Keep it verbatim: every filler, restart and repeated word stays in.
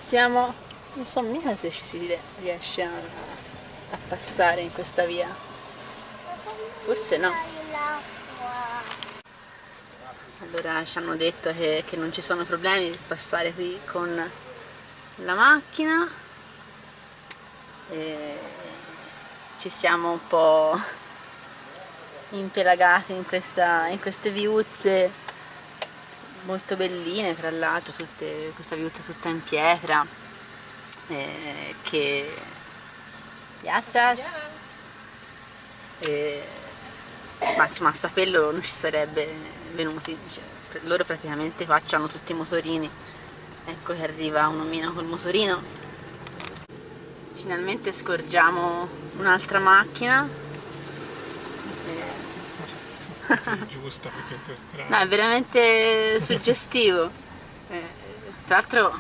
Siamo, non so mica se ci si riesce a, a passare in questa via, forse no. Allora ci hanno detto che, che non ci sono problemi di passare qui con la macchina e ci siamo un po' impelagati in, questa, in queste viuzze molto belline, tra l'altro, questa viuzza tutta in pietra eh, che Yassas eh, ma insomma a saperlo non ci sarebbe venuti, cioè, loro praticamente qua hanno tutti i motorini. Ecco che arriva un omino col motorino. Finalmente scorgiamo un'altra macchina. Giusta per questa strada. No, è veramente suggestivo. Eh, tra l'altro